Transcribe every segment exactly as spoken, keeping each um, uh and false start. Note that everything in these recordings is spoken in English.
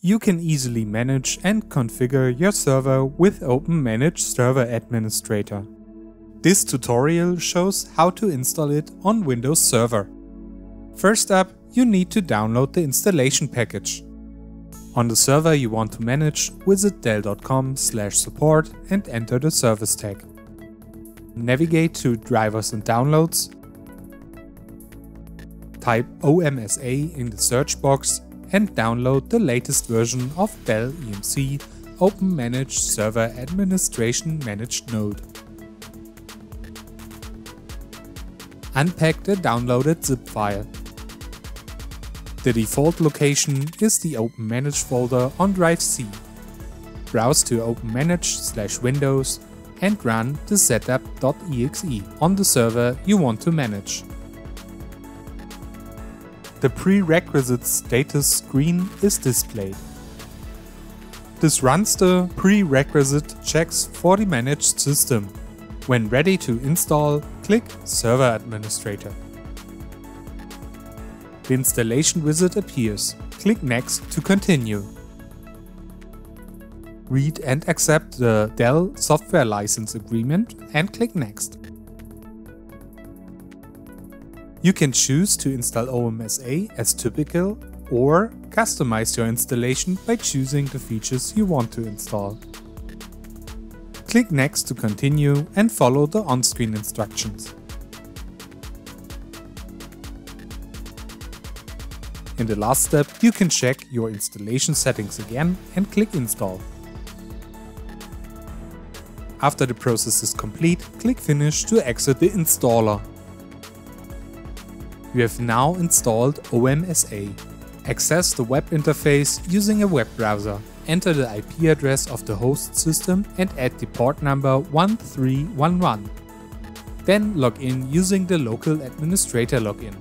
You can easily manage and configure your server with Open Manage Server Administrator. This tutorial shows how to install it on Windows Server. First up, you need to download the installation package. On the server you want to manage, visit dell dot com slash support and enter the service tag. Navigate to Drivers and Downloads. Type O M S A in the search box and download the latest version of Dell E M C Open Manage Server Administration Managed Node. Unpack the downloaded zip file. The default location is the Open Manage folder on Drive C. Browse to Open Manage slash Windows and run the setup dot E X E on the server you want to manage. The prerequisite status screen is displayed. This runs the prerequisite checks for the managed system. When ready to install, click Server Administrator. The installation wizard appears. Click Next to continue. Read and accept the Dell Software License Agreement and click Next. You can choose to install O M S A as typical or customize your installation by choosing the features you want to install. Click Next to continue and follow the on-screen instructions. In the last step, you can check your installation settings again and click Install. After the process is complete, click Finish to exit the installer. You have now installed O M S A. Access the web interface using a web browser. Enter the I P address of the host system and add the port number one three one one. Then log in using the local administrator login.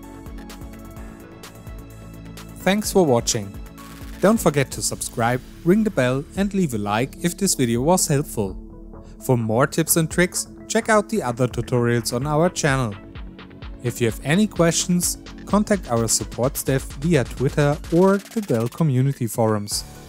Thanks for watching. Don't forget to subscribe, ring the bell and leave a like if this video was helpful. For more tips and tricks, check out the other tutorials on our channel. If you have any questions, contact our support staff via Twitter or the Dell community forums.